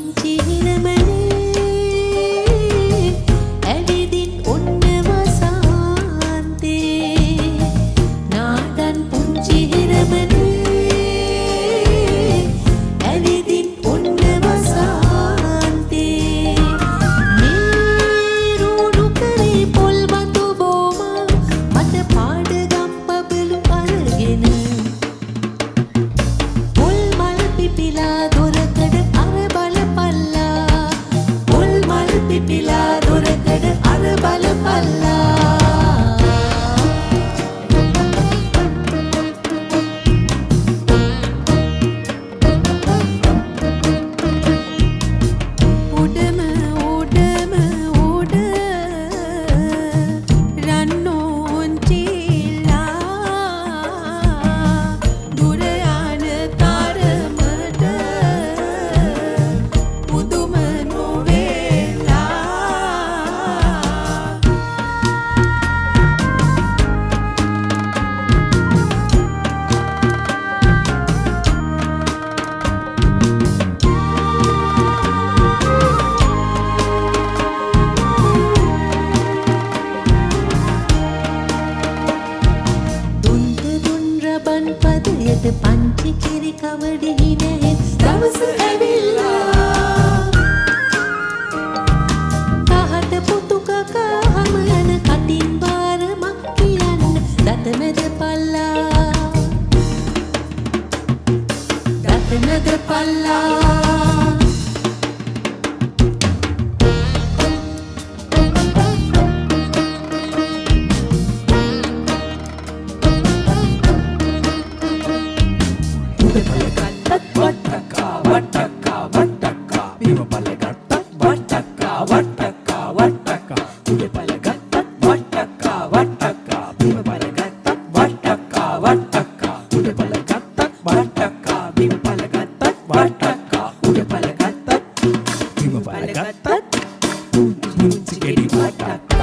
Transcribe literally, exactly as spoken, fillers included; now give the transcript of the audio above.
පුංචි හිරමනේ ඇවිදින් ඔන්න වසන්තේ නාඩන් පුංචි හිරමනේ ඇවිදින් ඔන්න වසන්තේ මේරුණු කරේ පොල් බඳු බොම මට පාඩගම් බබලු අරගෙන පොල් මල් පිපිලා දොරකඩ අර බලපල්ලා පොල් මල් පිපිලා දොරකඩ අර බලපල්ලා උඩම උඩම උඩ රන්නෝන්චිලා දුර යන තරමට පුදුම නොවේලා දුන්ද දුන් රබන් පදයට පංචි කිරි කවඩි හිනෙත් දවස ඇවිල්ලා කහට පුතු කකා හම යන කටින් බාරමක් කියන්න දත මැද පල්ලා දත මැද පල්ලා Bim balagat, bim balagat,